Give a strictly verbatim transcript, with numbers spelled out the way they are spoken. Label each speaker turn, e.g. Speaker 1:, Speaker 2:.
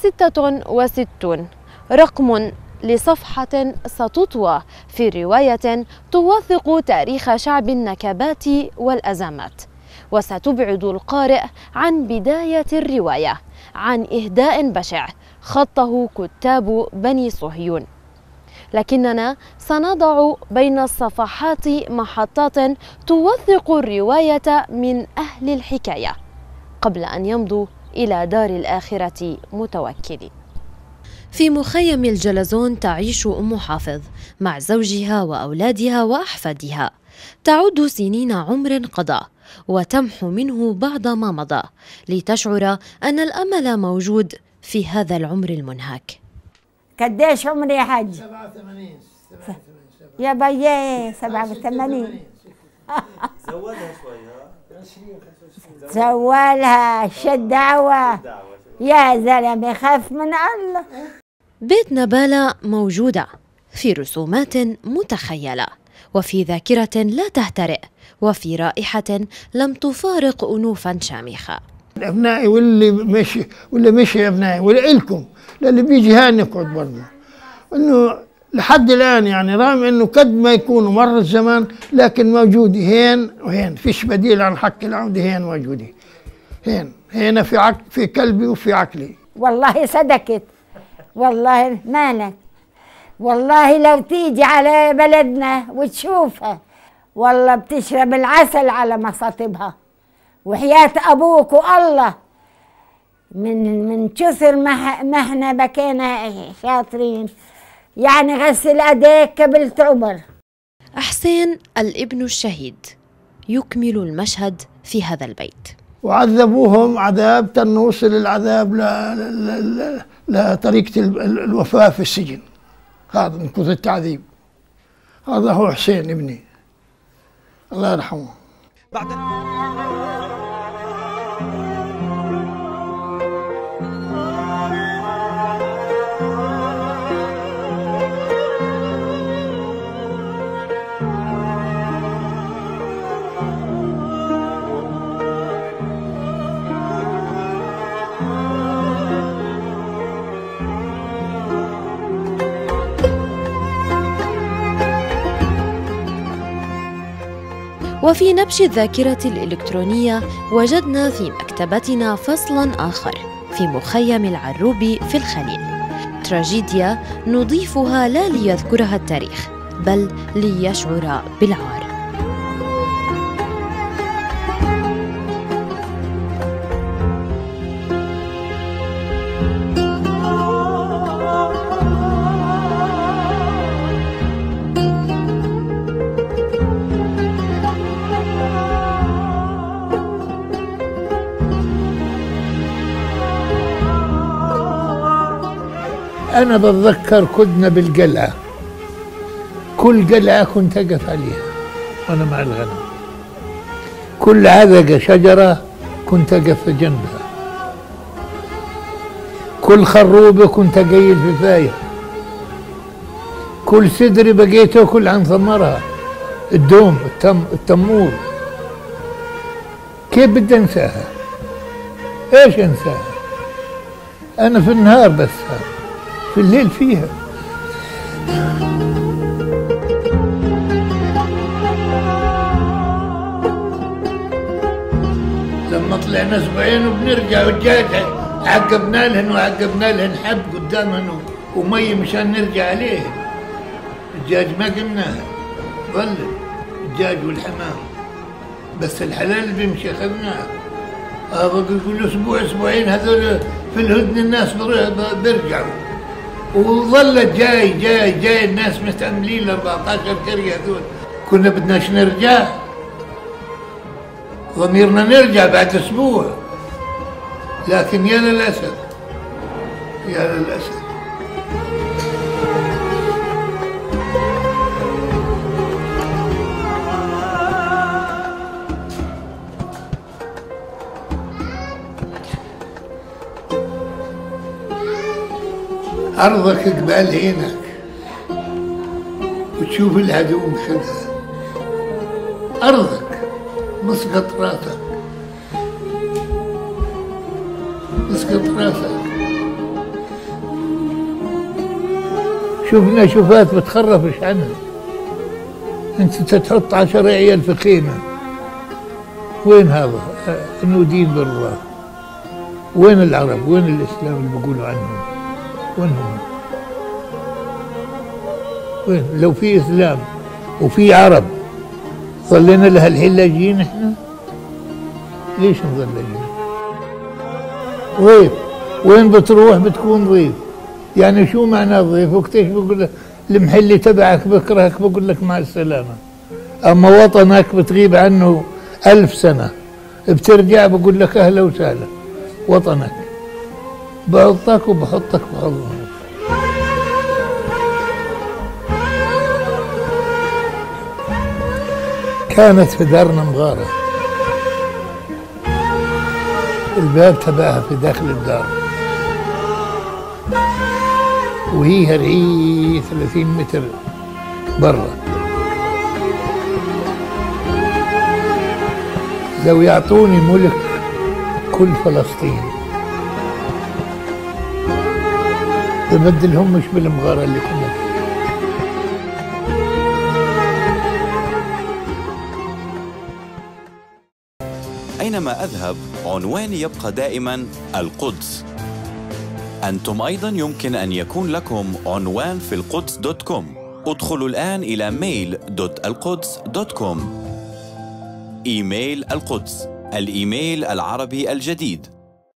Speaker 1: ستة وستون رقم لصفحة ستطوى في رواية توثق تاريخ شعب النكبات والأزمات، وستبعد القارئ عن بداية الرواية عن إهداء بشع خطه كتاب بني صهيون. لكننا سنضع بين الصفحات محطات توثق الرواية من أهل الحكاية قبل أن يمضوا إلى دار الآخرة متوكلين. في مخيم الجلزون تعيش أم حافظ مع زوجها وأولادها وأحفادها، تعد سنين عمر قضى وتمحو منه بعض ما مضى لتشعر أن الأمل موجود في هذا العمر المنهك.
Speaker 2: قديش عمري يا حاج؟ سبعة وثمانين. يا بيي سبعة وثمانين.
Speaker 3: زودها شوي.
Speaker 2: زولها شد دعوة يا زلمة، خاف من الله.
Speaker 1: بيت نبالة موجودة في رسومات متخيلة، وفي ذاكرة لا تهترئ، وفي رائحة لم تفارق أنوفا شامخة.
Speaker 4: أبنائي واللي مشي واللي مشي أبنائي ولكم للي بيجي هان نقعد برضه، إنه لحد الآن يعني رغم إنه قد ما يكونوا مر الزمان لكن موجود هين وهين، فيش بديل عن حق العودة، هين موجودة هين هنا في عق في قلبي وفي عقلي.
Speaker 2: والله صدقت، والله مالك، والله لو تيجي على بلدنا وتشوفها والله بتشرب العسل على مصاطبها، وحياة أبوك والله من من كثر ما ما احنا بكينا شاطرين، يعني غسل ايديك قبل عمر.
Speaker 1: حسين الابن الشهيد يكمل المشهد في هذا البيت.
Speaker 4: وعذبوهم عذاب تنوصل العذاب لطريقة الوفاة في السجن، هذا من كثر التعذيب. هذا هو حسين ابني الله يرحمه. بعد
Speaker 1: وفي نبش الذاكرة الإلكترونية وجدنا في مكتبتنا فصلاً آخر في مخيم العروبي في الخليل، تراجيديا نضيفها لا ليذكرها التاريخ بل ليشعر بالعار.
Speaker 4: أنا بتذكر كنا بالقلعة، كل قلعة كنت أقف عليها وأنا مع الغنم، كل عذقة شجرة كنت أقف جنبها، كل خروبة كنت أقيل في فاية، كل سدر بقيته كل عن ثمرها، الدوم التم التمور. كيف بدي أنساها؟ إيش أنساها؟ أنا في النهار بس في الليل فيها. لما طلعنا اسبوعين وبنرجع والدجاج عقبنا لهن وعقبنا لهن حب قدامهن ومي مشان نرجع عليهن. الدجاج ما قمناها، ظل الدجاج والحمام بس الحلال اللي بيمشي اخذناه. اه يقول اسبوع اسبوعين هذول في الهدن الناس بيرجعوا، وظلت جاي جاي جاي الناس مستعملين ل أربعطعش قرية هذول. كنا بدناش نرجع، ضميرنا نرجع بعد اسبوع، لكن يا للاسف يا للاسف أرضك قبال هينك وتشوف العدو مخدها، أرضك مسقط راسك مسقط راسك شفنا شوفات بتخرفش عنها. انت تحط عشر عيال في خيمة، وين هذا؟ انه دين بالله. وين العرب؟ وين الاسلام اللي بيقولوا عنهم؟ وين هم؟ وين؟ لو في اسلام وفي عرب ظلينا لها الحين لاجئين احنا؟ ليش نظل لاجئين؟ ضيف، وين بتروح بتكون ضيف. يعني شو معنى ضيف؟ وقتاش بقول لك المحلي تبعك بكرهك بقول لك مع السلامة. أما وطنك بتغيب عنه ألف سنة بترجع بقول لك أهلا وسهلا. وطنك بحطك وبحطك بحضنك. كانت في دارنا مغارة، الباب تبعها في داخل الدار، وهي هرعي ثلاثين متر برا. لو يعطوني ملك كل فلسطين ببدلهم مش بالمغارة اللي كنا فيها.
Speaker 5: أينما أذهب عنواني يبقى دائماً القدس. أنتم أيضاً يمكن أن يكون لكم عنوان في القدس دوت كوم. ادخلوا الآن إلى ميل دوت القدس دوت كوم. إيميل القدس، الإيميل العربي الجديد.